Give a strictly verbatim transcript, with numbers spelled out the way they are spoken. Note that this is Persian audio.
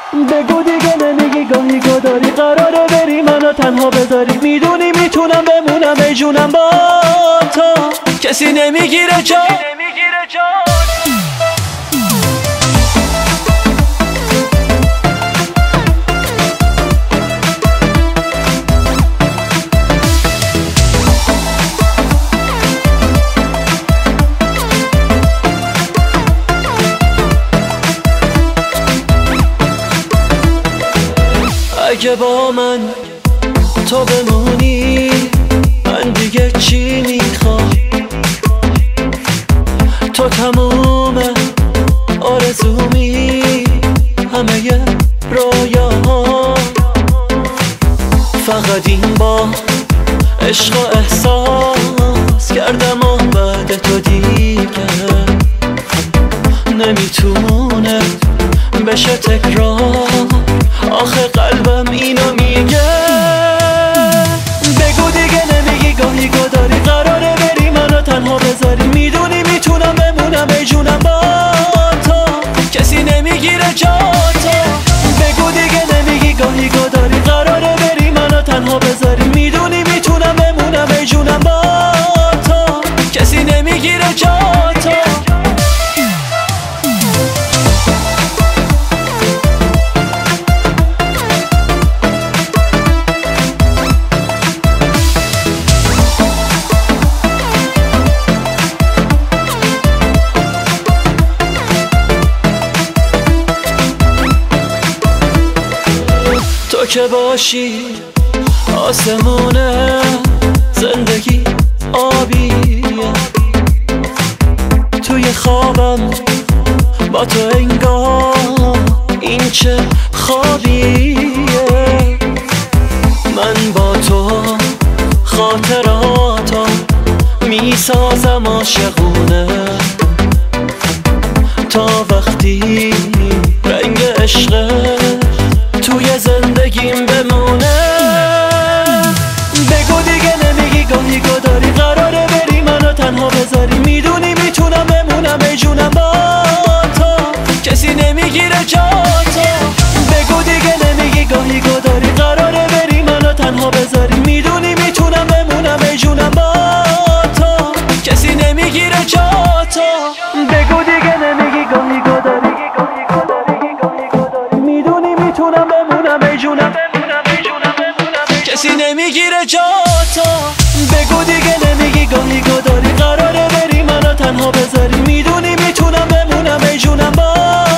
بگو دیگه نمیگی گاهی گداری، قراره بری منو تنها بذاری. میدونی میتونم بمونم ای جونم با تو، کسی نمیگیره جا. اگه با من تو بمونی من دیگه چی میخوام؟ تو تموم آرزومی، همه رویاها، فقط این با عشق و احساس کردم و بعد تو دیگه نمیتونه بشه تکرار. آخه قلبم اینو میگه. بگو دیگه نمیگی گاهی گداری، قراره بری منو تنها بذاری. میدونی میتونم بمونم ای جونم با تو، کسی نمیگیره جا تو. بگو دیگه نمیگی گاهی گداری، قراره بری منو تنها بذاری. میدونی میتونم بمونم ای جونم با تو، کسی نمیگیره جا تو. تو که باشی آسمونه، زندگی آبیه. توی خوابم با تو انگار این چه خوابیه. من با تو خاطراتم میسازم عاشقونه، تا وقتی رنگ عشق توی زندگیم بمونه. بگو دیگه نمیگی گاهی گداری، قراره بری منو تنها بذاری. میدونی میتونم بمونم ای جونم با تو، کسی نمیگیره جا تو. بگو دیگه نمیگی گاهی گداری، قراره بری منو تنها بذاری. میدونی میتونم بمونم ای جونم با تو، کسی نمیگیره جا تو. بگو دیگه نمیگی گاهی گداری، میدونی میتونم بمونم ای جونم، کسی نمیگیره جا تو. بگو دیگه نمیگی گاهی گداری، قراره بری منو تنها بذاری. میدونی میتونم بمونم ای جونم با